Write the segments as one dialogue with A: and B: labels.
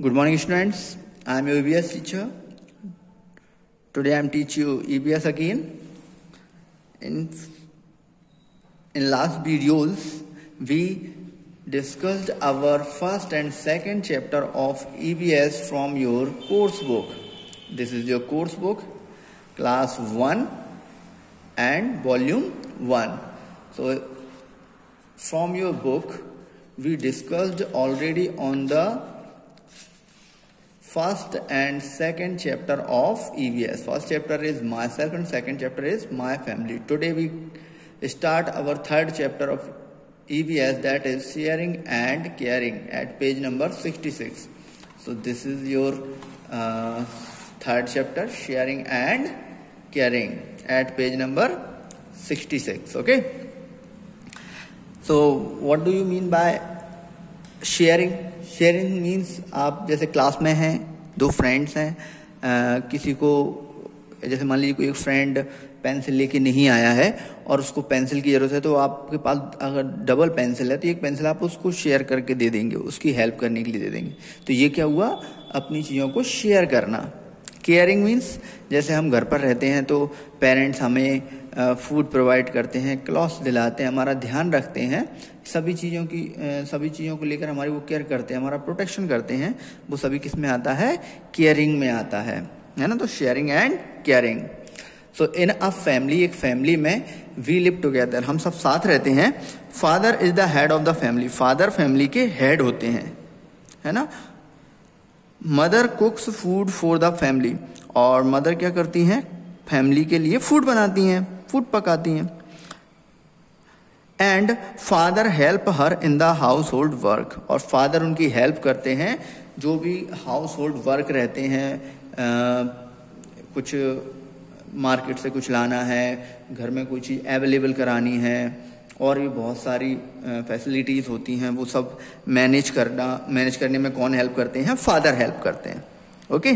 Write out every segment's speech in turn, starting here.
A: Good morning, students. I am your EBS teacher. Today I am teaching you EBS again. In last videos, we discussed our first and second chapter of EBS from your course book. This is your course book, class 1 and volume 1. So, from your book, we discussed already on the first and second chapter of EBS. First chapter is myself and second chapter is my family. Today we start our third chapter of EBS, that is sharing and caring, at page number 66. So this is your third chapter, sharing and caring, at page number 66. Okay. So what do you mean by sharing? Sharing means आप जैसे class में हैं, दो friends हैं, किसी को जैसे मान लीजिए कोई एक फ्रेंड पेंसिल लेके नहीं आया है और उसको पेंसिल की ज़रूरत है, तो आपके पास अगर डबल पेंसिल है तो एक पेंसिल आप उसको शेयर करके दे देंगे, उसकी हेल्प करने के लिए दे देंगे। तो ये क्या हुआ? अपनी चीज़ों को शेयर करना। केयरिंग मीन्स जैसे हम घर पर रहते हैं तो पेरेंट्स हमें फूड प्रोवाइड करते हैं, क्लॉथ्स दिलाते हैं, हमारा ध्यान रखते हैं, सभी चीज़ों को लेकर हमारी वो केयर करते हैं, हमारा प्रोटेक्शन करते हैं। वो सभी किस में आता है? केयरिंग में आता है ना। तो sharing and caring. So in a family, एक फैमिली में वी लिव टुगेदर, हम सब साथ रहते हैं। Father is the head of the family, father family के हेड होते हैं, है ना। Mother cooks food for the family, और मदर क्या करती हैं? फैमिली के लिए फूड बनाती हैं, फूड पकाती हैं। And father help her in the household work, और फादर उनकी हेल्प करते हैं जो भी हाउस होल्ड वर्क रहते हैं, कुछ मार्केट से कुछ लाना है, घर में कोई चीज़ अवेलेबल करानी है, और भी बहुत सारी फैसिलिटीज़ होती हैं, वो सब मैनेज करने में कौन हेल्प करते हैं? फादर हेल्प करते हैं। Okay.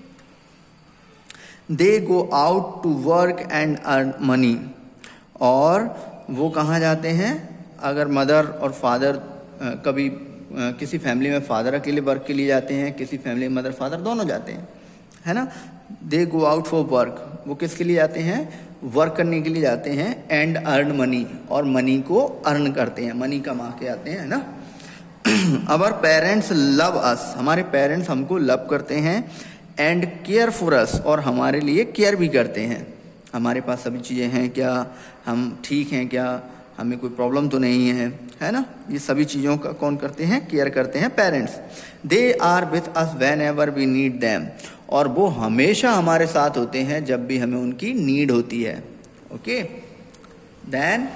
A: They go out to work and earn money, और वो कहाँ जाते हैं? अगर मदर और फादर कभी किसी फैमिली में फादर अकेले वर्क के लिए जाते हैं, किसी फैमिली में मदर फादर दोनों जाते हैं, है ना। They go out for work, वो किसके लिए जाते हैं? वर्क करने के लिए जाते हैं। एंड अर्न मनी, और मनी को अर्न करते हैं, मनी कमा के आते हैं, है ना। अवर पेरेंट्स लव अस, हमारे पेरेंट्स हमको लव करते हैं। एंड केयर फॉर अस, और हमारे लिए केयर भी करते हैं। हमारे पास सभी चीज़ें हैं क्या, हम ठीक हैं क्या, हमें कोई प्रॉब्लम तो नहीं है ना। ये सभी चीज़ों का कौन करते हैं? केयर करते हैं, parents. They are with us whenever we need them, और वो हमेशा हमारे साथ होते हैं जब भी हमें उनकी नीड होती है। Okay. Then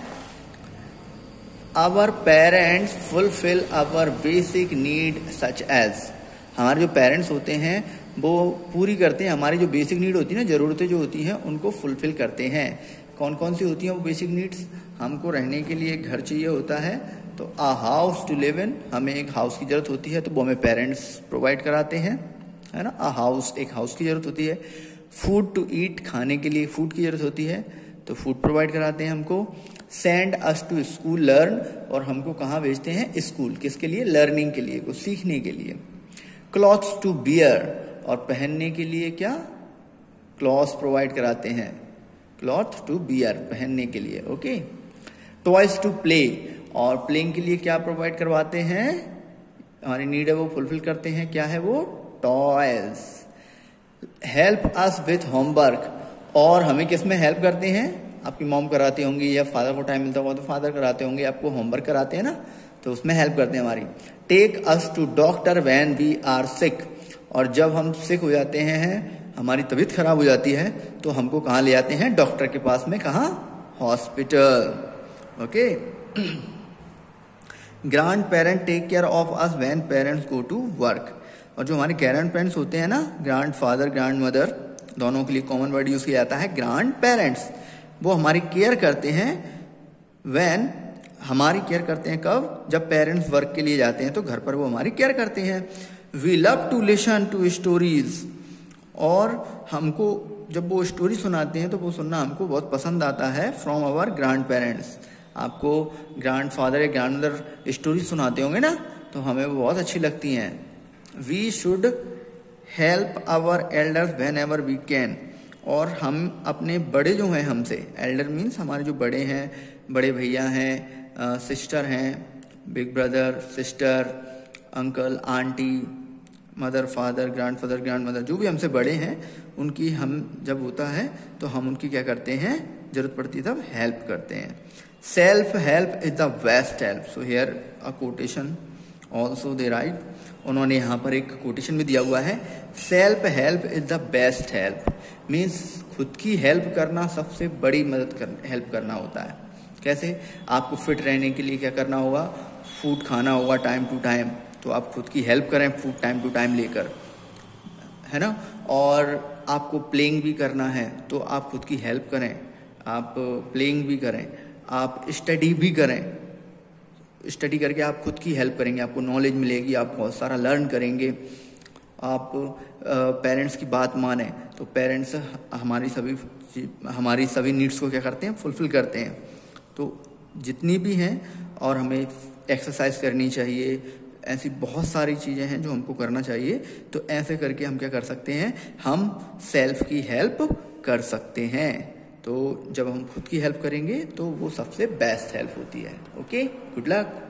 A: our parents fulfil our basic need such as, हमारे जो पेरेंट्स होते हैं वो पूरी करते हैं हमारी जो बेसिक नीड होती है ना, ज़रूरतें जो होती हैं उनको फुलफिल करते हैं। कौन कौन सी होती हैं वो बेसिक नीड्स? हमको रहने के लिए घर चाहिए होता है, तो a house to live in, हमें एक हाउस की ज़रूरत होती है, तो वो हमें पेरेंट्स प्रोवाइड कराते हैं, है ना। आ हाउस, एक हाउस की ज़रूरत होती है। फूड टू ईट, खाने के लिए फूड की ज़रूरत होती है, तो फूड प्रोवाइड कराते हैं हमको। Send us to school learn, और हमको कहाँ भेजते हैं? स्कूल। किसके लिए? लर्निंग के लिए, कुछ सीखने के लिए। क्लॉथ्स टू बियर, और पहनने के लिए क्या? क्लॉथ्स प्रोवाइड कराते हैं, क्लॉथ टू बियर, पहनने के लिए। ओके। टॉयज टू प्ले, और प्लेइंग के लिए क्या प्रोवाइड करवाते हैं? हमारी नीड है वो फुलफिल करते हैं, क्या है वो? Toys. Help us with homework, और हमें किस में हेल्प करते हैं? आपकी मॉम कराती होंगी, या फादर को टाइम मिलता होगा तो फादर कराते होंगे, आपको होमवर्क कराते हैं ना, तो उसमें हेल्प करते हैं हमारी। Take us to doctor when we are sick, और जब हम सिक हो जाते हैं, हमारी तबीयत खराब हो जाती है, तो हमको कहाँ ले जाते हैं? डॉक्टर के पास में। कहाँ? Hospital. Okay. Grandparent take care of us when parents go to work, और जो हमारे ग्रैंड पेरेंट्स होते हैं ना, ग्रैंड फादर ग्रैंड मदर, दोनों के लिए कॉमन वर्ड यूज किया जाता है ग्रैंड पेरेंट्स। वो हमारी केयर करते हैं। व्हेन, हमारी केयर करते हैं कब? जब पेरेंट्स वर्क के लिए जाते हैं तो घर पर वो हमारी केयर करते हैं। We love to listen to stories, और हमको जब वो स्टोरी सुनाते हैं तो वो सुनना हमको बहुत पसंद आता है। फ्रॉम आवर ग्रैंड पेरेंट्स, आपको ग्रैंड फादर या ग्रैंड मदर स्टोरी सुनाते होंगे ना, तो हमें वो बहुत अच्छी लगती हैं, we should help our elders whenever we can, और हम अपने बड़े जो हैं हमसे, एल्डर मीन्स हमारे जो बड़े हैं, बड़े भैया हैं, सिस्टर हैं, big brother, sister, uncle, aunty, mother, father, grandfather, grandmother, जो भी हमसे बड़े हैं उनकी हम जब होता है तो हम उनकी क्या करते हैं, जरूरत पड़ती है तब हेल्प करते हैं। Self help is the best help. So here a quotation also they write, उन्होंने यहाँ पर एक कोटेशन भी दिया हुआ है, self help is the best help. Means खुद की हेल्प करना सबसे बड़ी हेल्प करना होता है। कैसे? आपको फिट रहने के लिए क्या करना होगा, फूड खाना होगा टाइम टू टाइम, तो आप खुद की हेल्प करें फूड टाइम टू टाइम लेकर, है ना। और आपको प्लेइंग भी करना है तो आप खुद की हेल्प करें, आप प्लेइंग भी करें, आप स्टडी भी करें, स्टडी करके आप खुद की हेल्प करेंगे, आपको नॉलेज मिलेगी, आप बहुत सारा लर्न करेंगे। आप पेरेंट्स की बात माने तो पेरेंट्स हमारी सभी नीड्स को क्या करते हैं, फुलफिल करते हैं। तो जितनी भी हैं, और हमें एक्सरसाइज करनी चाहिए, ऐसी बहुत सारी चीज़ें हैं जो हमको करना चाहिए। तो ऐसे करके हम क्या कर सकते हैं, हम सेल्फ की हेल्प कर सकते हैं। तो जब हम खुद की हेल्प करेंगे तो वो सबसे बेस्ट हेल्प होती है। Okay, good luck.